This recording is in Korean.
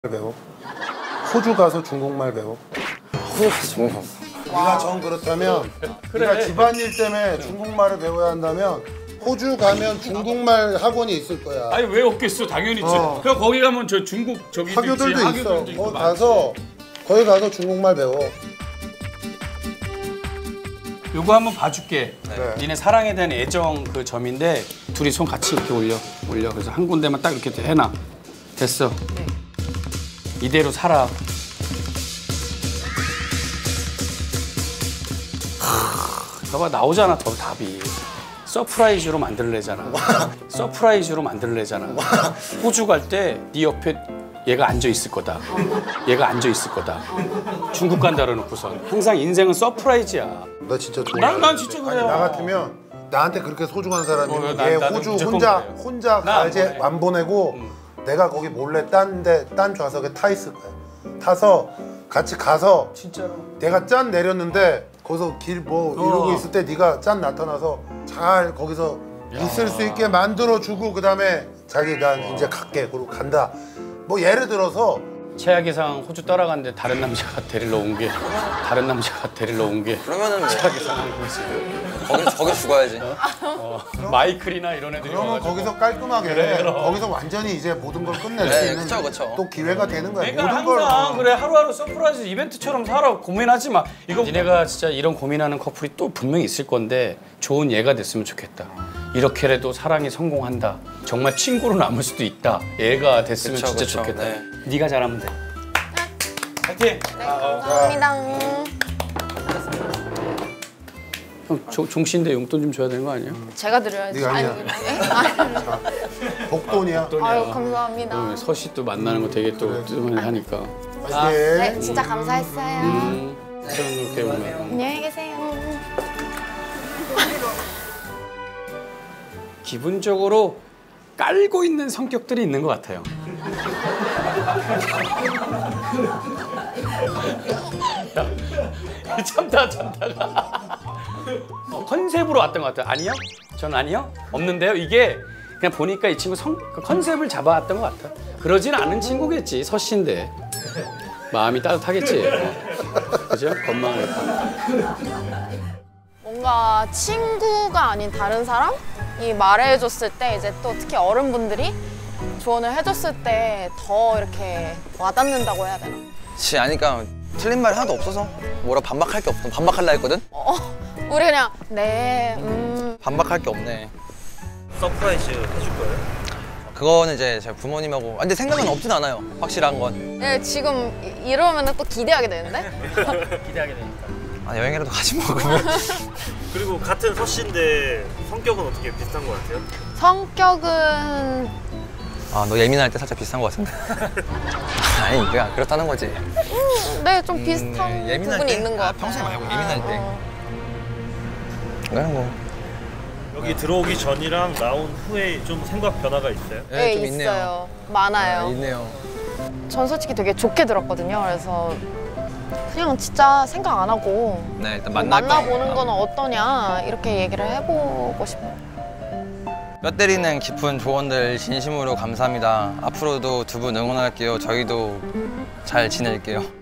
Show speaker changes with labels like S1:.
S1: 배워. 호주 가서 중국말 배워.
S2: 호주 가서 중국말.
S1: 네가 정 그렇다면 네가 집안일 때문에 중국말을 배워야 한다면 호주 가면 중국말 학원이 있을 거야.
S3: 아니 왜 없겠어? 당연히 있지. 그럼 거기 가면 저 중국 저기
S1: 학교들도 있어. 거기 가서 중국말 배워.
S3: 요거 한번 봐줄게.
S1: 네.
S3: 니네 사랑에 대한 애정 그 점인데 둘이 손 같이 이렇게 올려. 그래서 한 군데만 딱 이렇게 해놔. 됐어.
S4: 네.
S3: 이대로 살아. 봐봐 나오잖아 더 답이. 서프라이즈로 만들래잖아. 서프라이즈로 만들래잖아. 호주 갈 때 네 옆에 얘가 앉아 있을 거다. 얘가 앉아 있을 거다. 중국 간다 그러놓고선 항상 인생은 서프라이즈야.
S1: 나 진짜 좋아.
S3: 난 진짜 그래요.
S1: 아니, 나 같으면 나한테 그렇게 소중한 사람이면
S3: 나-
S1: 얘
S3: 나도
S1: 호주
S3: 무조건
S1: 혼자
S3: 나
S1: 가지 안 보내고 내가 거기 몰래 딴 좌석에 타 있을 거야. 타서 같이 가서
S3: 진짜로.
S1: 내가 짠 내렸는데 거기서 길 뭐 이러고 있을 때 네가 짠 나타나서 잘 거기서 있을 수 있게 만들어주고 그다음에 자기 난 이제 갈게 그러고 간다. 뭐 예를 들어서
S3: 최악의상 호주 떠나갔는데 다른 남자가 데리러 온 게
S2: 그러면은 뭐
S3: 최악의상 한 거지.
S2: 거기 죽어야지.
S3: 마이클이나 이런 애들이
S1: 그러면
S3: 와가지고.
S1: 거기서 깔끔하게
S3: 그래, 그럼.
S1: 거기서 완전히 이제 모든 걸 끝낼
S2: 네,
S1: 수 있는
S2: 그쵸.
S1: 또 기회가 되는 거야.
S3: 그러니까
S1: 모든 걸
S3: 항상 그래 하루하루 서프라이즈 이벤트처럼 살아. 고민하지 마. 이거 니네가 진짜 이런 고민하는 커플이 또 분명히 있을 건데 좋은 예가 됐으면 좋겠다. 이렇게라도 사랑이 성공한다. 정말 친구로 남을 수도 있다. 얘가 됐으면
S2: 그쵸,
S3: 진짜
S2: 그쵸.
S3: 좋겠다.
S2: 네.
S3: 네가 잘하면 돼. 파이팅!
S4: 감사합니다.
S3: 형 종신대 용돈 좀 줘야 되는 거 아니야?
S4: 제가 드려야지.
S1: 네가 아니야. 복돈이야.
S4: 아유 감사합니다.
S3: 서씨 또 만나는 거 되게 또 뜨문이 하니까.
S4: 네, 진짜 감사했어요.
S3: 이렇게 보면.
S4: 안녕히 계세요.
S3: 기분적으로 깔고 있는 성격들이 있는 것 같아요. 참다가 컨셉으로 왔던 것 같아요. 아니요? 전 아니요? 없는데요? 이게 그냥 보니까 이 친구 컨셉을 잡아왔던 것 같아. 그러진 않은 친구겠지. 서씨인데 마음이 따뜻하겠지. 그죠? 건망을.
S4: 뭔가 친구가 아닌 다른 사람이 말해줬을 때 이제 또 특히 어른분들이 조언을 해줬을 때 더 이렇게 와닿는다고 해야 되나?
S2: 아니까 틀린 말이 하나도 없어서 뭐라 반박할 게 없어. 반박할라 했거든?
S4: 우리 그냥 네,
S2: 반박할 게 없네.
S5: 서프라이즈 해줄 거예요?
S2: 그거는 이제 제 부모님하고 근데 생각은 없진 않아요. 확실한 건.
S4: 네, 지금 이러면 또 기대하게 되는데?
S3: 기대하게 되니까.
S2: 아, 여행이라도 가지 뭐 그러면.
S5: 그리고 같은 서씨인데 성격은 어떻게 비슷한 것 같아요?
S4: 성격은
S2: 아, 너 예민할 때 살짝 비슷한 것 같은데. 아니, 그렇다는 거지.
S4: 네, 좀 비슷한
S2: 예민할
S4: 부분이
S2: 때?
S4: 있는 것
S2: 아,
S4: 같아요.
S2: 평소에 말고 예민할 때. 그냥 뭐.
S5: 여기 들어오기 전이랑 나온 후에 좀 생각 변화가 있어요?
S4: 네,
S2: 좀
S4: 있어요. 많아요.
S2: 있네요.
S4: 전 솔직히 되게 좋게 들었거든요. 그래서 그냥 진짜 생각 안 하고
S2: 네, 일단
S4: 만나보는 건 어떠냐 이렇게 얘기를 해보고 싶어요.
S2: 뼈 때리는 깊은 조언들 진심으로 감사합니다. 앞으로도 두 분 응원할게요. 저희도 잘 지낼게요.